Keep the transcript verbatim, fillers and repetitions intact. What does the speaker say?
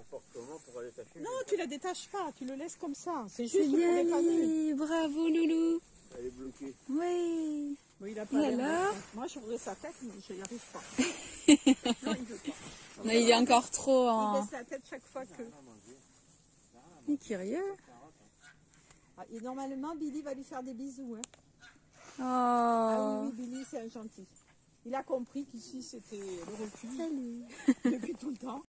porte comment pour la détacher? Non, tu la détaches pas, tu le laisses comme ça. C'est C'est juste pour bien, dépanner. bravo Loulou. Elle est bloquée. Oui. Oui, il a pas Et l'air de- alors? Moi, j'ouvrais sa tête, mais je n'y arrive pas. Non, il veut pas. Non, il est encore trop Il en... baisse la tête chaque fois que... Il est curieux. Ah, et normalement, Billy va lui faire des bisous. Hein. Oh. Ah oui, oui, Billy, c'est un gentil. Il a compris qu'ici, c'était le recul Salut. depuis tout le temps.